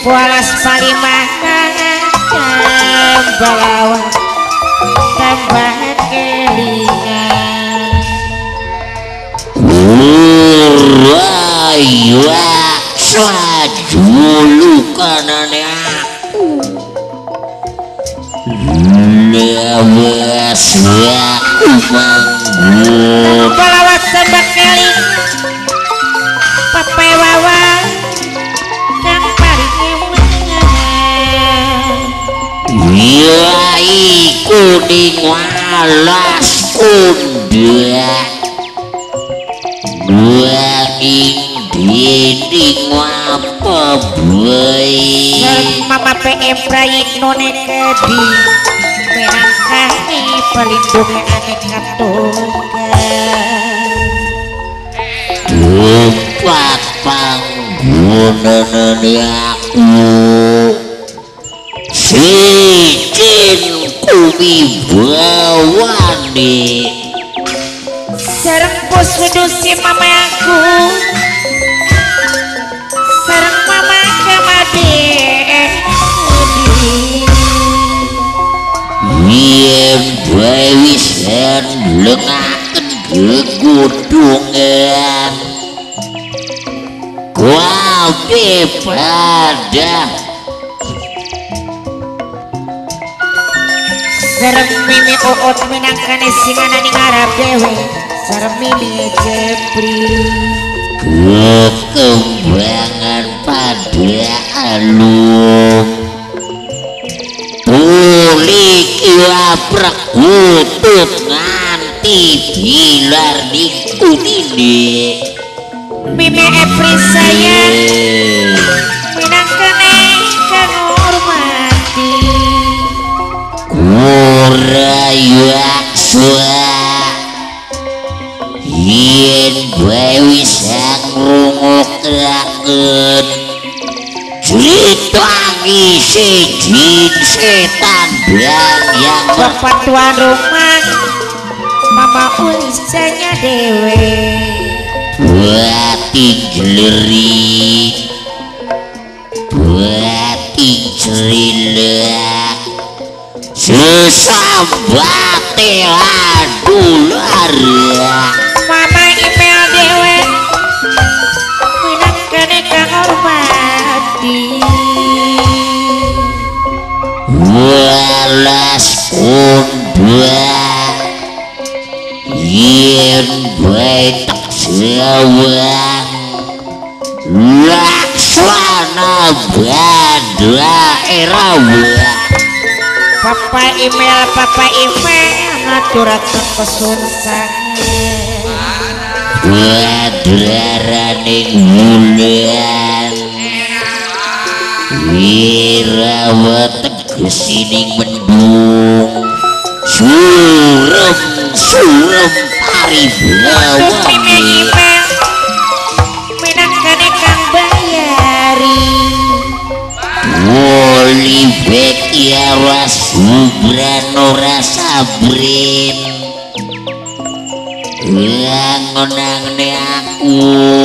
Walas palimahan balawan tambah kelingan Raya sajulu kanane aku lewas aku manggun balawan tambah kelingan papewawan kang paring ya iku ning walas undak wanging dinding apa bae mama PM prayik none kedi menangkani pelindung aneka tunggal tempat panggonan aku sicin kuwibawane sareng bos wedusi mama aku sareng mama kamade yen bae wis lengaken gegudungan kabeh pada sareng mimi uut minangkane singana ning arep dewe sareng mimi jepri kekembangan pada alum pulih kiwaprak utut nganti bilar di kunini mimi Epri sayang minangkane kang hormati Kurayaksa yen bae wis ngrungokaken cerita ngisi jin setan yang bapak tuan rumah mama ulisanya dewe bating jelerik bating cerilak sesambate adular mama email dewe minangkane kang hormati walas undak yen bae tak sawang laksana daerah papa email ngaturaken kesunsangan wadraraning bulan wirawat tegesining mendung surem paribawani minangkane kang bayari Olibek ya wasubran ora sabrin ngonangne aku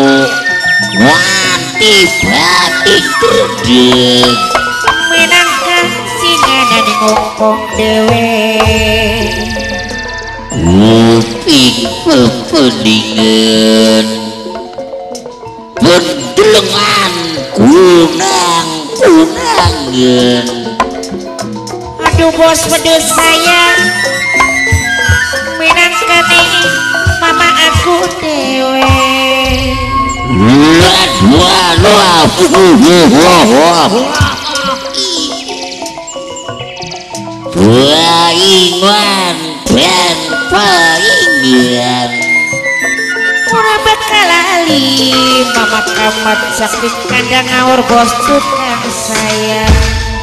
nganti batik terdeg minangka singana ning ngokong dewe uping pepeningan pendelengan kunangan aduh bos wedus sayang minangkane mama aku dewe paingan dan paingan ora bakal lali mama kamat sakit kandang ngawur bos tukang sayang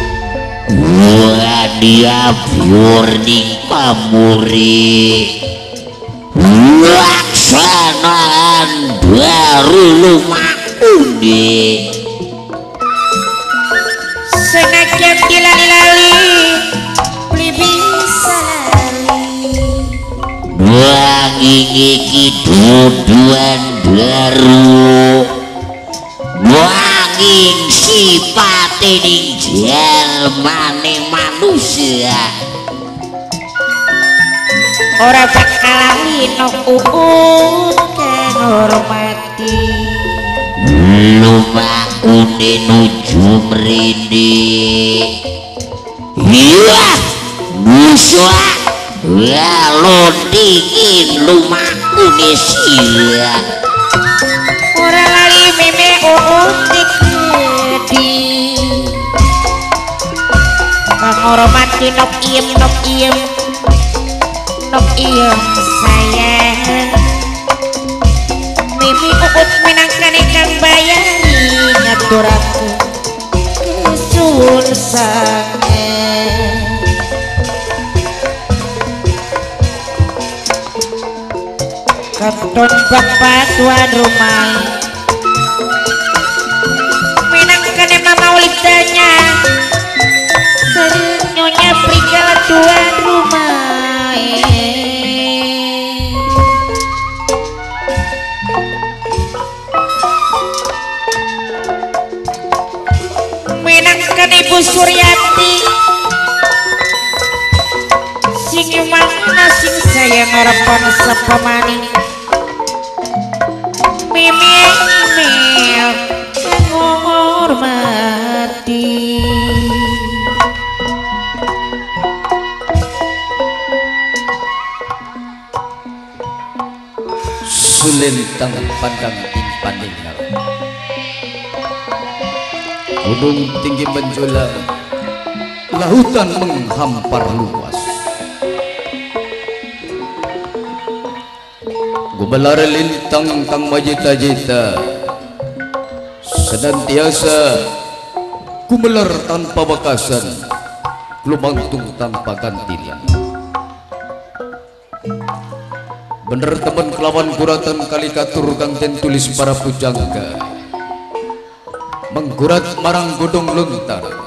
dia burning pamuri laksanaan baru lumakuni senajan dilali-lali beli bisa lali wanging iki duduan baru wanging si sripate ning jalmane manusia ora bakal lino uut kang hormati lumakune nuju mrene iya musuh lalu dingin lumakune sira ora lali meme uut di kang hormati nok iem sayang mimi uut minangkane kang bayani ngaturaken kesuwun sange katon bapak tuan rumah minangkane mama ulitanya nyonya prigala tuan rumah minangkan ibu Suryati sing mana sing sayang harapan sapamani mimi menghormati sulintang pandang timpaninggal gunung tinggi menjulang lautan menghampar luas gumelar lintang kang majita-jita senantiasa gumelar tanpa bakasan lumantung tanpa gantilan bener teman kelawan kuratan kalikatur kang den tulis para pujangga menggurat marang godong luntar